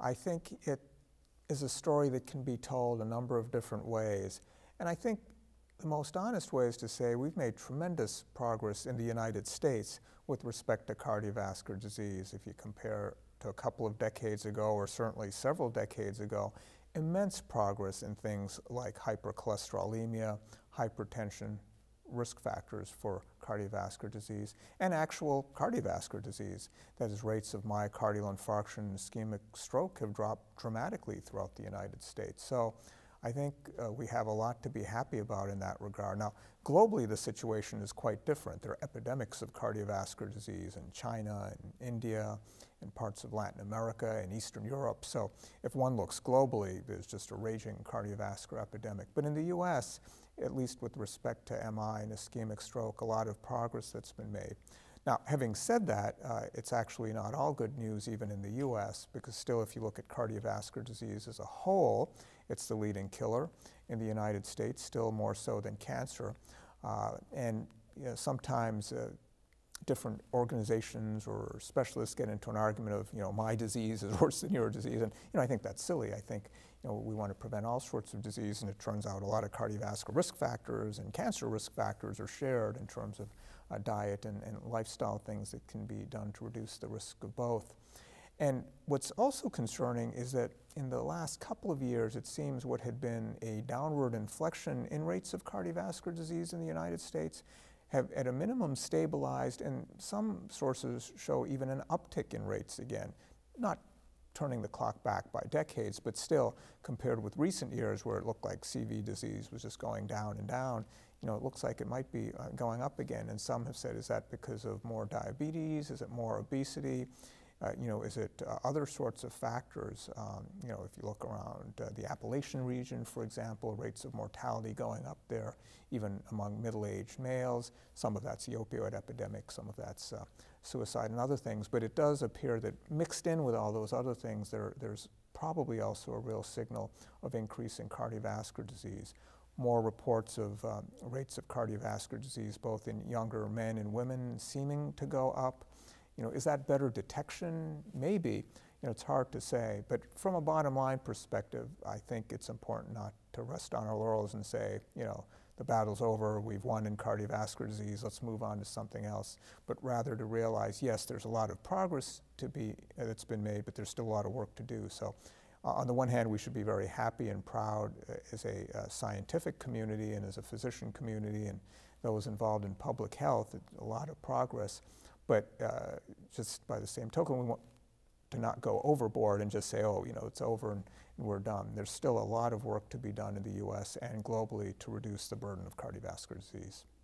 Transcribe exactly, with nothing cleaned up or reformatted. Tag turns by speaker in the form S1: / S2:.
S1: I think it is a story that can be told a number of different ways. And I think the most honest way is to say we've made tremendous progress in the United States with respect to cardiovascular disease. If you compare to a couple of decades ago, or certainly several decades ago, immense progress in things like hypercholesterolemia, hypertension, risk factors for cardiovascular disease, and actual cardiovascular disease. That is, rates of myocardial infarction and ischemic stroke have dropped dramatically throughout the United States. So I think uh, we have a lot to be happy about in that regard. Now, globally, the situation is quite different. There are epidemics of cardiovascular disease in China and India, in parts of Latin America and Eastern Europe. So if one looks globally, there's just a raging cardiovascular epidemic. But in the U S, at least with respect to M I and ischemic stroke, a lot of progress that's been made. Now, having said that, uh, it's actually not all good news even in the U S, because still, if you look at cardiovascular disease as a whole, it's the leading killer in the United States, still more so than cancer. Uh, and you know, sometimes uh, different organizations or specialists get into an argument of, you know, my disease is worse than your disease. And, you know, I think that's silly. I think, you know, we want to prevent all sorts of disease, and it turns out a lot of cardiovascular risk factors and cancer risk factors are shared in terms of uh, diet and, and lifestyle things that can be done to reduce the risk of both. And what's also concerning is that in the last couple of years, it seems what had been a downward inflection in rates of cardiovascular disease in the United States have at a minimum stabilized, and some sources show even an uptick in rates again, not turning the clock back by decades, but still compared with recent years where it looked like C V disease was just going down and down, you know, it looks like it might be uh, going up again. And some have said, is that because of more diabetes? Is it more obesity? Uh, you know, is it uh, other sorts of factors? Um, you know, if you look around uh, the Appalachian region, for example, rates of mortality going up there, even among middle-aged males. Some of that's the opioid epidemic, some of that's uh, suicide and other things. But it does appear that mixed in with all those other things, there, there's probably also a real signal of increasing cardiovascular disease. More reports of um, rates of cardiovascular disease, both in younger men and women, seeming to go up. You know, is that better detection? Maybe. You know, it's hard to say. But from a bottom line perspective, I think it's important not to rest on our laurels and say, you know, the battle's over, we've won in cardiovascular disease, let's move on to something else. But rather to realize, yes, there's a lot of progress to be, uh, that's been made, but there's still a lot of work to do. So uh, on the one hand, we should be very happy and proud uh, as a uh, scientific community and as a physician community and those involved in public health, a lot of progress. But uh, just by the same token, we want to not go overboard and just say, oh, you know, it's over and, and we're done. There's still a lot of work to be done in the U S and globally to reduce the burden of cardiovascular disease.